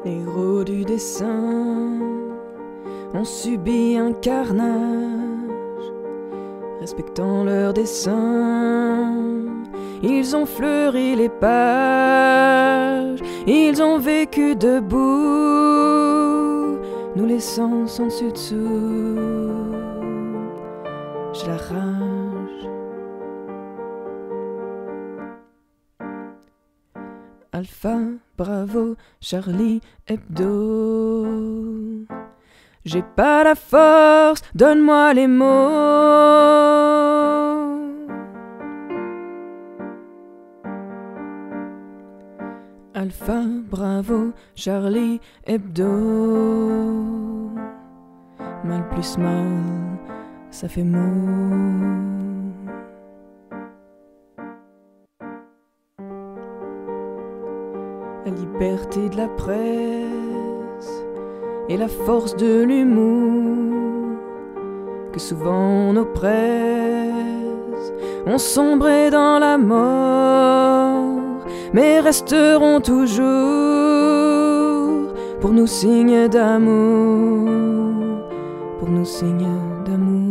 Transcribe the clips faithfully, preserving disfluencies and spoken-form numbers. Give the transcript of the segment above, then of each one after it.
Les héros du dessin ont subi un carnage, respectant leur dessin. Ils ont fleuri les pages, ils ont vécu debout, nous laissant sans dessus-dessous. J'ai la rage. Alpha, Bravo, Charlie, Hebdo. J'ai pas la force, donne-moi les mots. Alpha, Bravo, Charlie, Hebdo. Mal plus mal, ça fait mot. La liberté de la presse et la force de l'humour que souvent on oppresse ont sombré dans la mort, mais resteront toujours pour nous signes d'amour, pour nous signes d'amour.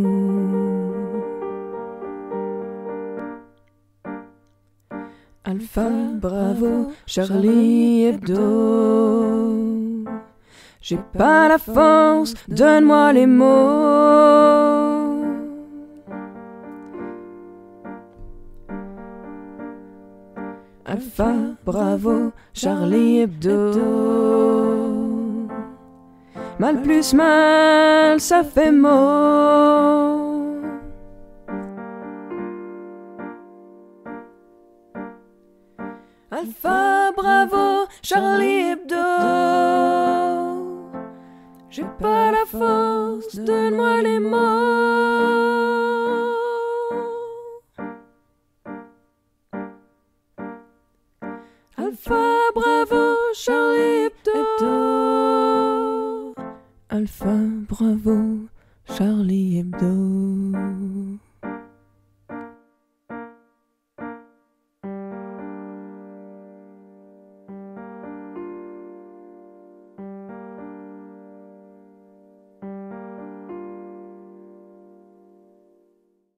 Alpha, Bravo, Charlie, Hebdo. J'ai pas la force, donne-moi les mots. Alpha, Bravo, Charlie, Hebdo. Mal plus mal, ça fait mot. Alpha, Bravo, Charlie, Hebdo. J'ai pas la force, donne-moi les mots. Alpha, Bravo, Charlie, Hebdo. Alpha, Bravo, Charlie, Hebdo.